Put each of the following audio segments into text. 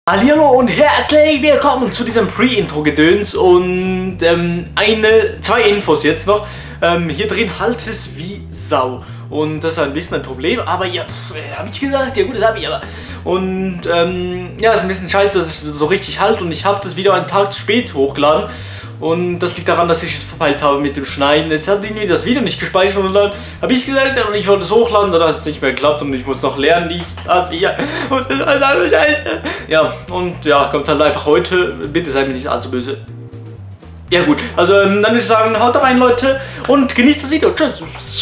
Hallihallo und herzlich willkommen zu diesem Pre-Intro-Gedöns und zwei Infos jetzt noch. Hier drin halt es wie Sau und das ist ein bisschen ein Problem, aber ja, habe ich gesagt, ja gut, das habe ich aber. Und ja, ist ein bisschen scheiße, dass es so richtig halt und ich habe das Video einen Tag zu spät hochgeladen. Und das liegt daran, dass ich es verpeilt habe mit dem Schneiden. Es hat irgendwie das Video nicht gespeichert und dann habe ich gesagt, und ich wollte es hochladen, dann hat es nicht mehr geklappt und ich muss noch lernen, das hier. Und das ist einfach scheiße. Ja, und ja, kommt halt einfach heute. Bitte seid mir nicht allzu böse. Ja gut, also dann würde ich sagen, haut rein Leute und genießt das Video. Tschüss.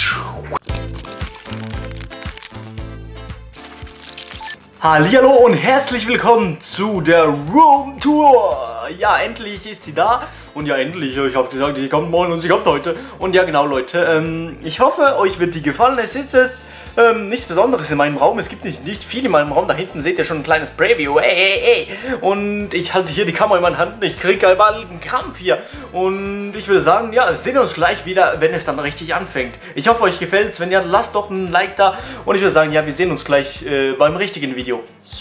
Hallihallo und herzlich willkommen zu der Room Tour. Ja, endlich ist sie da. Und ja, endlich, ich habe gesagt, sie kommt morgen und sie kommt heute. Und ja, genau, Leute, ich hoffe, euch wird die gefallen. Es ist jetzt nichts Besonderes in meinem Raum. Es gibt nicht viel in meinem Raum. Da hinten seht ihr schon ein kleines Preview. Und ich halte hier die Kamera in meinen Händen. Ich kriege bald einen Krampf hier. Und ich würde sagen, ja, sehen wir uns gleich wieder, wenn es dann richtig anfängt. Ich hoffe, euch gefällt's. Wenn ja, lasst doch ein Like da. Und ich würde sagen, ja, wir sehen uns gleich beim richtigen Video.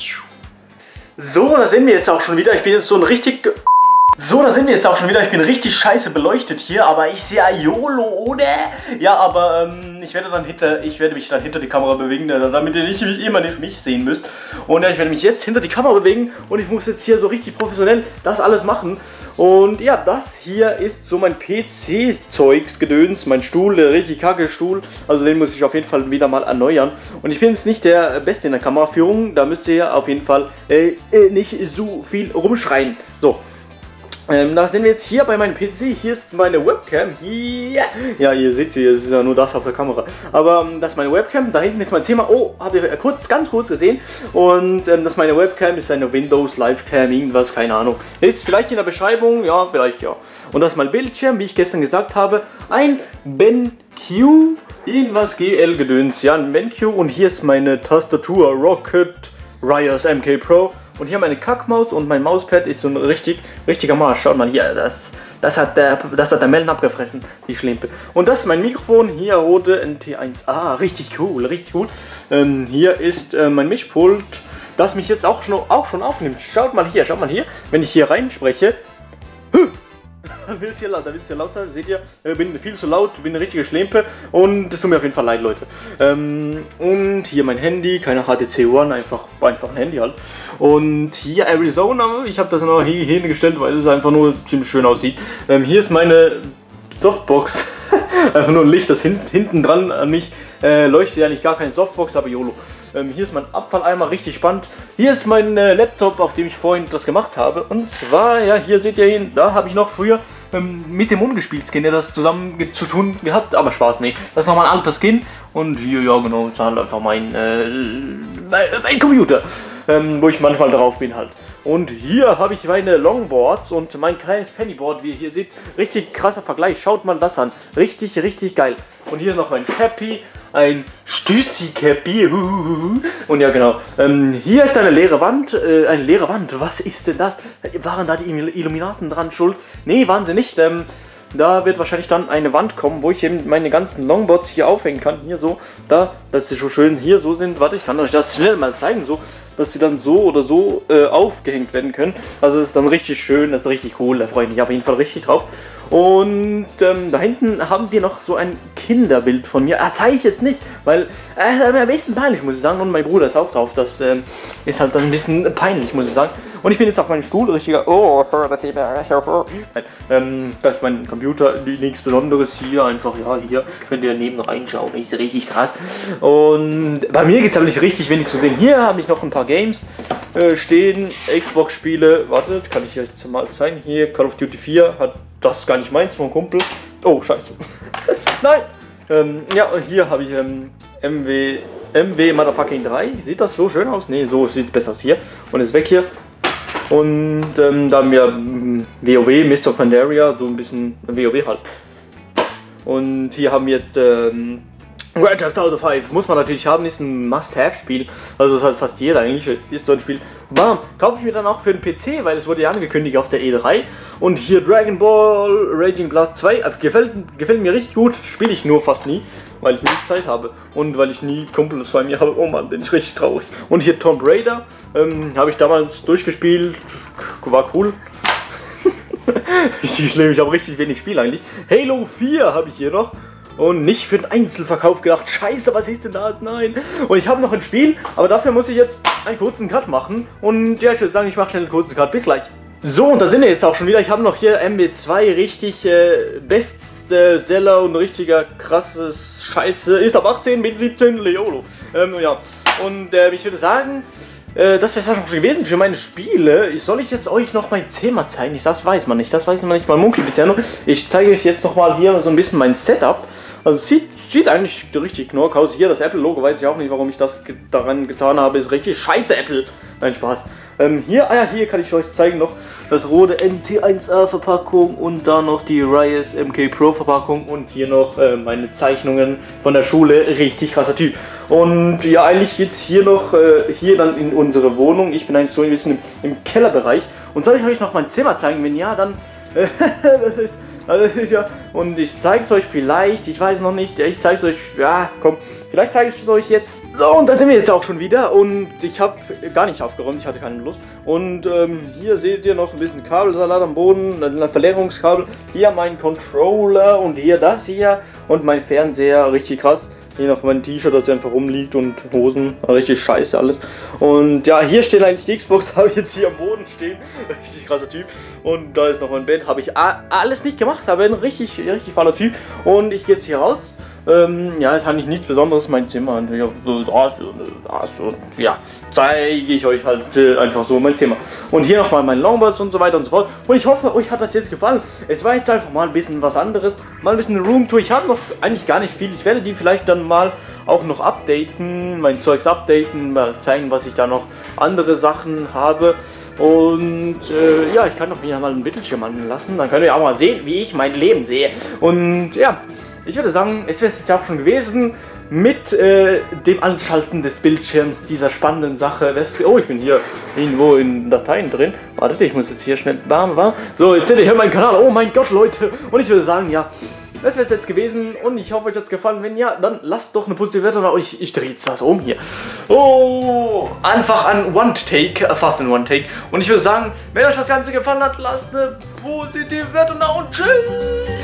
So, da sind wir jetzt auch schon wieder. Ich bin jetzt so ein richtig... So, da sind wir jetzt auch schon wieder. Ich bin richtig scheiße beleuchtet hier, aber ich sehe YOLO, oder? Ja, aber ich werde mich dann hinter die Kamera bewegen, damit ihr nicht mich sehen müsst. Und ja, ich werde mich jetzt hinter die Kamera bewegen und ich muss jetzt hier so richtig professionell das alles machen. Und ja, das hier ist so mein PC-Zeugs-Gedöns, mein Stuhl, der richtig kacke Stuhl. Also den muss ich auf jeden Fall wieder mal erneuern. Und ich bin jetzt nicht der Beste in der Kameraführung, da müsst ihr auf jeden Fall nicht so viel rumschreien. So. Da sind wir jetzt hier bei meinem PC. Hier ist meine Webcam. Hier. Ja, ihr seht sie, es ist ja nur das auf der Kamera. Aber das ist meine Webcam. Da hinten ist mein Zimmer. Oh, habt ihr ganz kurz gesehen. Und das ist meine Webcam. Ist eine Windows Livecam, irgendwas, keine Ahnung. Ist vielleicht in der Beschreibung. Ja, vielleicht ja. Und das ist mein Bildschirm, wie ich gestern gesagt habe. Ein BenQ. Irgendwas GL-Gedöns. Ja, ein BenQ. Und hier ist meine Tastatur. Rocket Rios MK Pro. Und hier meine Kackmaus und mein Mauspad ist so ein richtiger Marsch. Schaut mal hier, das hat der Melden abgefressen, die Schlempe. Und das ist mein Mikrofon, hier Rode NT1A, richtig cool, richtig gut. Hier ist mein Mischpult, das mich jetzt auch schon aufnimmt. Schaut mal hier, wenn ich hier reinspreche. Dann wird es hier lauter, seht ihr, bin viel zu laut, bin eine richtige Schlempe und das tut mir auf jeden Fall leid, Leute. Und hier mein Handy, keine HTC One, einfach ein Handy halt. Und hier Arizona, ich habe das noch hier hingestellt, weil es einfach nur ziemlich schön aussieht. Hier ist meine Softbox, einfach nur ein Licht, das hinten dran an mich leuchtet ja nicht, gar keine Softbox, aber YOLO. Hier ist mein Abfalleimer, richtig spannend. Hier ist mein Laptop, auf dem ich vorhin das gemacht habe. Und zwar, ja, hier seht ihr ihn, da habe ich noch früher mit dem ungespielt Skin, der das zusammen zu tun gehabt. Aber Spaß, nee, das ist nochmal ein alter Skin. Und hier, ja genau, das ist halt einfach mein Computer, wo ich manchmal drauf bin halt. Und hier habe ich meine Longboards und mein kleines Pennyboard, wie ihr hier seht. Richtig krasser Vergleich, schaut mal das an. Richtig, richtig geil. Und hier noch mein Cappy, ein Stützi-Cappy. Und ja genau, hier ist eine leere Wand. Was ist denn das? Waren da die Illuminaten dran schuld? Nee, waren sie nicht. Da wird wahrscheinlich dann eine Wand kommen, wo ich eben meine ganzen Longboards hier aufhängen kann. Hier so, dass sie so schön hier so sind. Warte, ich kann euch das schnell mal zeigen, so, dass sie dann so oder so aufgehängt werden können. Also das ist dann richtig schön, das ist richtig cool, da freue ich mich auf jeden Fall richtig drauf. Und da hinten haben wir noch so ein Kinderbild von mir. Das zeige ich jetzt nicht, weil es ist ein bisschen peinlich, muss ich sagen. Und mein Bruder ist auch drauf, das ist halt dann ein bisschen peinlich, muss ich sagen. Und ich bin jetzt auf meinem Stuhl, richtiger... Oh, das sieht mir richtig aus. Das ist mein Computer, nichts Besonderes hier, einfach, ja, hier könnt ihr neben reinschauen, ist richtig krass. Und bei mir geht es aber nicht richtig wenig zu sehen. Hier habe ich noch ein paar Games stehen, Xbox-Spiele, wartet, kann ich jetzt mal zeigen. Hier, Call of Duty 4, das ist gar nicht meins, von Kumpel. Oh, scheiße. Nein! Ja, und hier habe ich MW Motherfucking 3. Sieht das so schön aus? Ne, so sieht besser aus hier. Und ist weg hier. Und da haben wir WoW, Mist of Pandaria, so ein bisschen WoW halt. Und hier haben wir jetzt Grand Theft Auto 5, muss man natürlich haben, ist ein Must-Have-Spiel. Also das hat fast jeder eigentlich, ist so ein Spiel. Bam, kaufe ich mir dann auch für den PC, weil es wurde ja angekündigt auf der E3. Und hier Dragon Ball Raging Blast 2, gefällt mir richtig gut, spiele ich nur fast nie. weil ich nie Zeit habe und weil ich nie Kumpels bei mir habe. Oh Mann, bin ich richtig traurig. Und hier Tomb Raider, habe ich damals durchgespielt, war cool. Richtig schlimm, ich habe richtig wenig Spiel eigentlich. Halo 4 habe ich hier noch. Und nicht für den Einzelverkauf gedacht, scheiße, was ist denn das? Nein. Und ich habe noch ein Spiel, aber dafür muss ich jetzt einen kurzen Cut machen. Und ja, ich würde sagen, ich mache schnell einen kurzen Cut. Bis gleich. So, und da sind wir jetzt auch schon wieder. Ich habe noch hier MB2, richtig Bestseller und richtiger krasses Scheiße. Ist ab 18, bin 17, Leolo. Ja, und ich würde sagen, das wäre schon gewesen für meine Spiele. Soll ich jetzt euch noch mein Zimmer zeigen? Das weiß man nicht, man munkelt bisher nur. Ich zeige euch jetzt noch mal hier so ein bisschen mein Setup. Also es sieht eigentlich richtig knork aus. Hier das Apple-Logo, weiß ich auch nicht, warum ich das daran getan habe. Ist richtig scheiße, Apple. Nein, Spaß. Hier kann ich euch zeigen noch das rote NT1A Verpackung und dann noch die Ryes MK Pro Verpackung und hier noch meine Zeichnungen von der Schule. Richtig krasser Typ. Und ja, eigentlich jetzt hier noch, hier dann in unsere Wohnung. Ich bin eigentlich so ein bisschen im Kellerbereich. Und soll ich euch noch mein Zimmer zeigen? Wenn ja, dann das ist ja, und ich zeige es euch vielleicht, ich weiß noch nicht, ich zeige es euch, ja, komm, vielleicht zeige ich es euch jetzt. So, und da sind wir jetzt auch schon wieder und ich habe gar nicht aufgeräumt, ich hatte keine Lust. Und hier seht ihr noch ein bisschen Kabelsalat am Boden, ein Verlängerungskabel, hier mein Controller und hier das hier und mein Fernseher, richtig krass. Hier noch mein T-Shirt, das einfach rumliegt und Hosen, richtig scheiße alles. Und ja, hier steht eigentlich die Xbox, habe ich jetzt hier am Boden stehen, richtig krasser Typ. Und da ist noch mein Bett, habe ich alles nicht gemacht, aber ein richtig fauler Typ. Und ich gehe jetzt hier raus. Ja, ist eigentlich nichts Besonderes, mein Zimmer. Und ja, zeige ich euch halt einfach so mein Zimmer. Und hier nochmal mein Longboards und so weiter und so fort. Und ich hoffe, euch hat das jetzt gefallen. Es war jetzt einfach mal ein bisschen was anderes. Mal ein bisschen Roomtour. Ich habe noch eigentlich gar nicht viel. Ich werde die vielleicht dann mal auch noch updaten. Mein Zeugs updaten. Mal zeigen, was ich da noch andere Sachen habe. Und ja, ich kann doch mir mal einen Bildschirm anlassen. Dann könnt ihr auch mal sehen, wie ich mein Leben sehe. Und ja, ich würde sagen, es wäre jetzt auch schon gewesen mit dem Anschalten des Bildschirms dieser spannenden Sache. Oh, ich bin hier irgendwo in Dateien drin. Wartet, ich muss jetzt hier schnell So, jetzt seht ihr hier meinen Kanal. Oh mein Gott, Leute. Und ich würde sagen, ja, das wäre es jetzt gewesen. Und ich hoffe, euch hat es gefallen. Wenn ja, dann lasst doch eine positive Wertung. Und ich drehe jetzt das um hier. Oh, einfach ein One-Take, fast ein One-Take. Und ich würde sagen, wenn euch das Ganze gefallen hat, lasst eine positive Wertung da und tschüss.